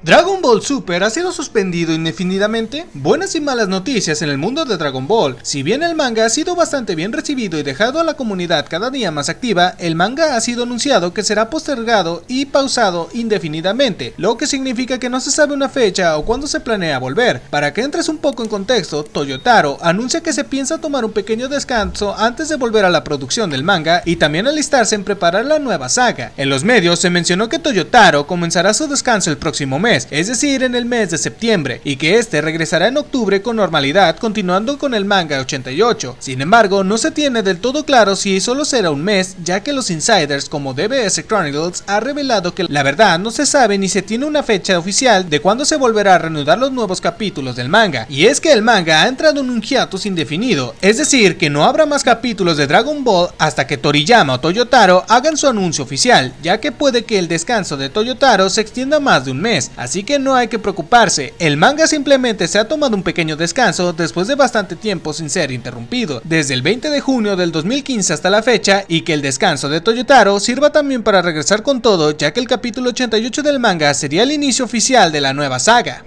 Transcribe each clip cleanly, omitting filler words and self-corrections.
Dragon Ball Super ha sido suspendido indefinidamente. Buenas y malas noticias en el mundo de Dragon Ball. Si bien el manga ha sido bastante bien recibido y dejado a la comunidad cada día más activa, el manga ha sido anunciado que será postergado y pausado indefinidamente, lo que significa que no se sabe una fecha o cuándo se planea volver. Para que entres un poco en contexto, Toyotaro anuncia que se piensa tomar un pequeño descanso antes de volver a la producción del manga y también alistarse en preparar la nueva saga. En los medios se mencionó que Toyotaro comenzará su descanso el próximo mes, es decir, en el mes de septiembre, y que este regresará en octubre con normalidad, continuando con el manga 88. Sin embargo, no se tiene del todo claro si solo será un mes, ya que los insiders como DBS Chronicles ha revelado que la verdad no se sabe ni se tiene una fecha oficial de cuándo se volverá a reanudar los nuevos capítulos del manga. Y es que el manga ha entrado en un hiatus indefinido, es decir, que no habrá más capítulos de Dragon Ball hasta que Toriyama o Toyotaro hagan su anuncio oficial, ya que puede que el descanso de Toyotaro se extienda más de un mes. Así que no hay que preocuparse, el manga simplemente se ha tomado un pequeño descanso después de bastante tiempo sin ser interrumpido, desde el 20 de junio del 2015 hasta la fecha, y que el descanso de Toyotaro sirva también para regresar con todo, ya que el capítulo 88 del manga sería el inicio oficial de la nueva saga.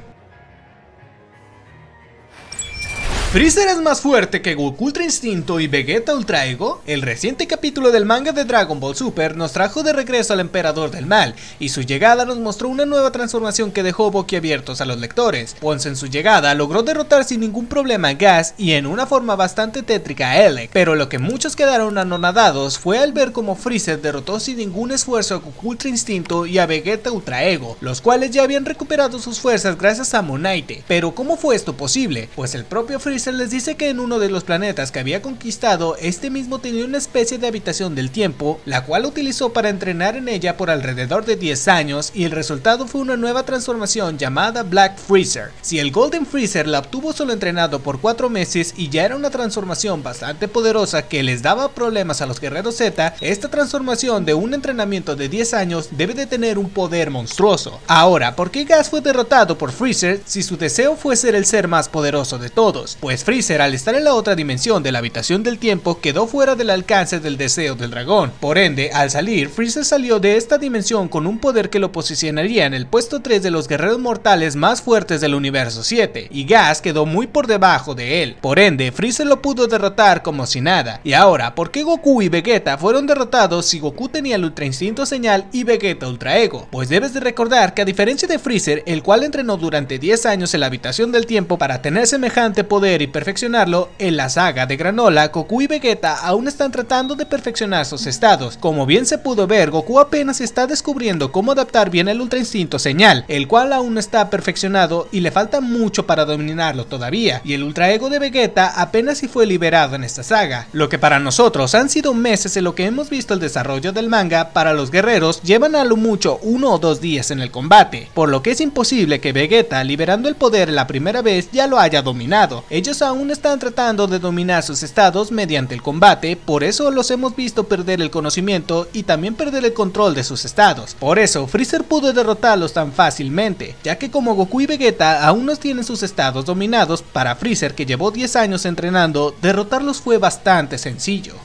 ¿Freezer es más fuerte que Goku Ultra Instinto y Vegeta Ultra Ego? El reciente capítulo del manga de Dragon Ball Super nos trajo de regreso al Emperador del Mal, y su llegada nos mostró una nueva transformación que dejó boquiabiertos a los lectores, pues en su llegada logró derrotar sin ningún problema a Gas y en una forma bastante tétrica a Elec, pero lo que muchos quedaron anonadados fue al ver cómo Freezer derrotó sin ningún esfuerzo a Goku Ultra Instinto y a Vegeta Ultra Ego, los cuales ya habían recuperado sus fuerzas gracias a Monaite. Pero ¿cómo fue esto posible? Pues el propio Freezer les dice que en uno de los planetas que había conquistado, este mismo tenía una especie de habitación del tiempo, la cual utilizó para entrenar en ella por alrededor de 10 años, y el resultado fue una nueva transformación llamada Black Freezer. Si el Golden Freezer la obtuvo solo entrenado por 4 meses y ya era una transformación bastante poderosa que les daba problemas a los guerreros Z, esta transformación de un entrenamiento de 10 años debe de tener un poder monstruoso. Ahora, ¿por qué Gas fue derrotado por Freezer si su deseo fue ser el ser más poderoso de todos? Pues Freezer, al estar en la otra dimensión de la habitación del tiempo, quedó fuera del alcance del deseo del dragón. Por ende, al salir, Freezer salió de esta dimensión con un poder que lo posicionaría en el puesto 3 de los guerreros mortales más fuertes del universo 7, y Gas quedó muy por debajo de él. Por ende, Freezer lo pudo derrotar como si nada. Y ahora, ¿por qué Goku y Vegeta fueron derrotados si Goku tenía el Ultra Instinto Señal y Vegeta Ultra Ego? Pues debes de recordar que a diferencia de Freezer, el cual entrenó durante 10 años en la habitación del tiempo para tener semejante poder y perfeccionarlo, en la saga de Granola, Goku y Vegeta aún están tratando de perfeccionar sus estados. Como bien se pudo ver, Goku apenas está descubriendo cómo adaptar bien el Ultra Instinto Señal, el cual aún no está perfeccionado y le falta mucho para dominarlo todavía, y el Ultra Ego de Vegeta apenas si fue liberado en esta saga. Lo que para nosotros han sido meses en lo que hemos visto el desarrollo del manga, para los guerreros llevan a lo mucho 1 o 2 días en el combate, por lo que es imposible que Vegeta, liberando el poder la primera vez, ya lo haya dominado. Ellos aún están tratando de dominar sus estados mediante el combate, por eso los hemos visto perder el conocimiento y también perder el control de sus estados. Por eso Freezer pudo derrotarlos tan fácilmente, ya que como Goku y Vegeta aún no tienen sus estados dominados, para Freezer, que llevó 10 años entrenando, derrotarlos fue bastante sencillo.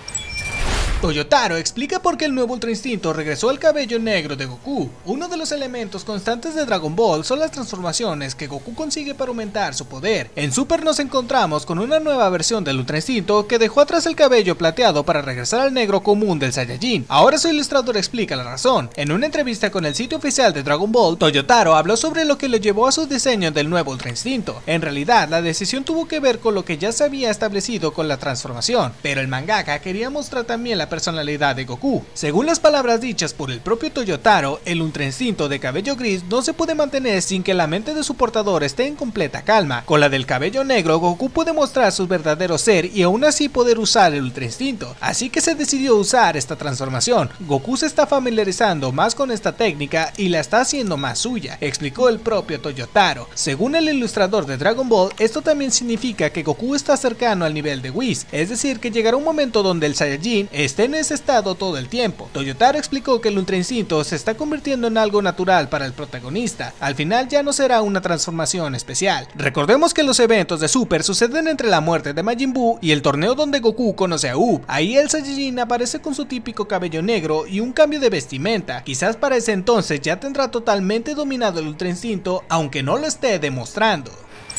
Toyotaro explica por qué el nuevo Ultra Instinto regresó al cabello negro de Goku. Uno de los elementos constantes de Dragon Ball son las transformaciones que Goku consigue para aumentar su poder. En Super nos encontramos con una nueva versión del Ultra Instinto que dejó atrás el cabello plateado para regresar al negro común del Saiyajin. Ahora su ilustrador explica la razón. En una entrevista con el sitio oficial de Dragon Ball, Toyotaro habló sobre lo que le llevó a su diseño del nuevo Ultra Instinto. En realidad, la decisión tuvo que ver con lo que ya se había establecido con la transformación, pero el mangaka quería mostrar también la personalidad de Goku. Según las palabras dichas por el propio Toyotaro, el Ultra Instinto de cabello gris no se puede mantener sin que la mente de su portador esté en completa calma. Con la del cabello negro, Goku puede mostrar su verdadero ser y aún así poder usar el Ultra Instinto. Así que se decidió usar esta transformación. Goku se está familiarizando más con esta técnica y la está haciendo más suya, explicó el propio Toyotaro. Según el ilustrador de Dragon Ball, esto también significa que Goku está cercano al nivel de Whis, es decir, que llegará un momento donde el Saiyajin esté esté en ese estado todo el tiempo. Toyotaro explicó que el Ultra Instinto se está convirtiendo en algo natural para el protagonista. Al final ya no será una transformación especial. Recordemos que los eventos de Super suceden entre la muerte de Majin Buu y el torneo donde Goku conoce a Up. Ahí el Saiyajin aparece con su típico cabello negro y un cambio de vestimenta. Quizás para ese entonces ya tendrá totalmente dominado el Ultra Instinto, aunque no lo esté demostrando.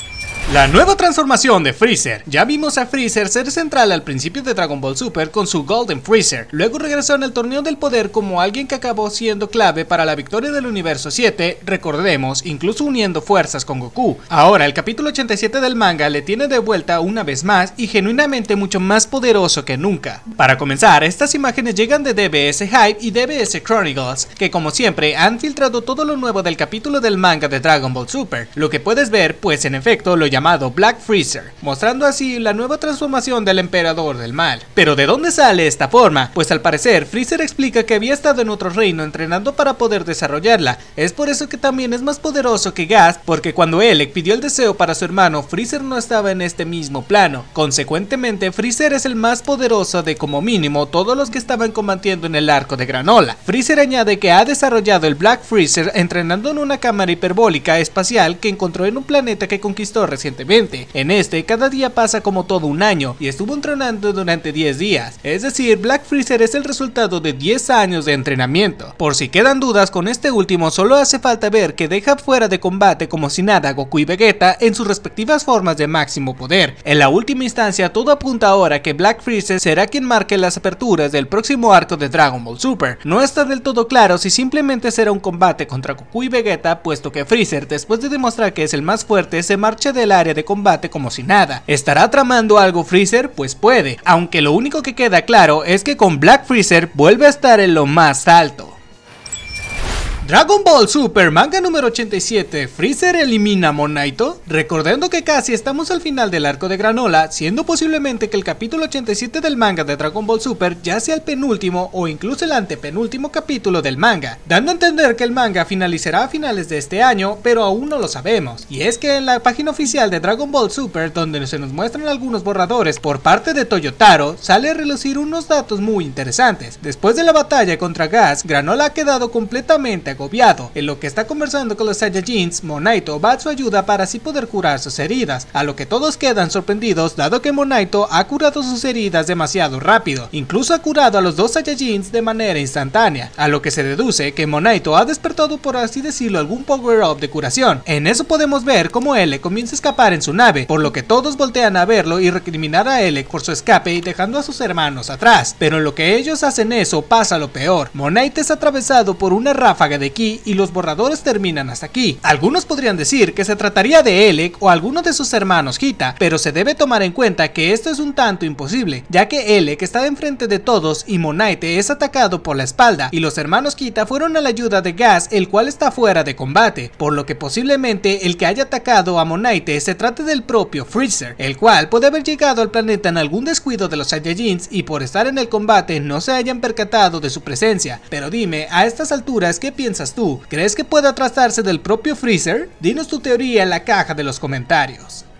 La nueva transformación de Freezer. Ya vimos a Freezer ser central al principio de Dragon Ball Super con su Golden Freezer. Luego regresó en el torneo del poder como alguien que acabó siendo clave para la victoria del universo 7, recordemos, incluso uniendo fuerzas con Goku. Ahora el capítulo 87 del manga le tiene de vuelta una vez más y genuinamente mucho más poderoso que nunca. Para comenzar, estas imágenes llegan de DBS Hype y DBS Chronicles, que como siempre han filtrado todo lo nuevo del capítulo del manga de Dragon Ball Super. Lo que puedes ver, pues en efecto lo llamado Black Freezer, mostrando así la nueva transformación del emperador del mal. Pero ¿de dónde sale esta forma? Pues al parecer Freezer explica que había estado en otro reino entrenando para poder desarrollarla. Es por eso que también es más poderoso que Gas, porque cuando Elec pidió el deseo para su hermano, Freezer no estaba en este mismo plano. Consecuentemente, Freezer es el más poderoso de como mínimo todos los que estaban combatiendo en el arco de Granola. Freezer añade que ha desarrollado el Black Freezer entrenando en una cámara hiperbólica espacial que encontró en un planeta que conquistó recientemente. En este, cada día pasa como todo un año y estuvo entrenando durante 10 días. Es decir, Black Freezer es el resultado de 10 años de entrenamiento. Por si quedan dudas con este último, solo hace falta ver que deja fuera de combate como si nada a Goku y Vegeta en sus respectivas formas de máximo poder. En la última instancia, todo apunta ahora que Black Freezer será quien marque las aperturas del próximo arco de Dragon Ball Super. No está del todo claro si simplemente será un combate contra Goku y Vegeta, puesto que Freezer, después de demostrar que es el más fuerte, se marcha del área de combate como si nada. ¿Estará tramando algo Freezer? Pues puede, aunque lo único que queda claro es que con Black Freezer vuelve a estar en lo más alto. Dragon Ball Super manga número 87, ¿Freezer elimina a Monaito? Recordando que casi estamos al final del arco de Granola, siendo posiblemente que el capítulo 87 del manga de Dragon Ball Super ya sea el penúltimo o incluso el antepenúltimo capítulo del manga, dando a entender que el manga finalizará a finales de este año, pero aún no lo sabemos. Y es que en la página oficial de Dragon Ball Super, donde se nos muestran algunos borradores por parte de Toyotaro, sale a relucir unos datos muy interesantes. Después de la batalla contra Gas, Granola ha quedado completamente agobiado. En lo que está conversando con los Saiyajins, Monaito va a su ayuda para así poder curar sus heridas, a lo que todos quedan sorprendidos dado que Monaito ha curado sus heridas demasiado rápido, incluso ha curado a los dos Saiyajins de manera instantánea, a lo que se deduce que Monaito ha despertado, por así decirlo, algún power up de curación. En eso podemos ver cómo L comienza a escapar en su nave, por lo que todos voltean a verlo y recriminar a L por su escape y dejando a sus hermanos atrás, pero en lo que ellos hacen eso pasa lo peor. Monaito es atravesado por una ráfaga de ki y los borradores terminan hasta aquí. Algunos podrían decir que se trataría de Elec o alguno de sus hermanos Hita, pero se debe tomar en cuenta que esto es un tanto imposible, ya que Elec está enfrente de todos y Monaito es atacado por la espalda, y los hermanos Hita fueron a la ayuda de Gas, el cual está fuera de combate, por lo que posiblemente el que haya atacado a Monaito se trate del propio Freezer, el cual puede haber llegado al planeta en algún descuido de los Saiyajins y por estar en el combate no se hayan percatado de su presencia. Pero dime, a estas alturas, ¿qué piensas tú? ¿Crees que pueda tratarse del propio Freezer? Dinos tu teoría en la caja de los comentarios.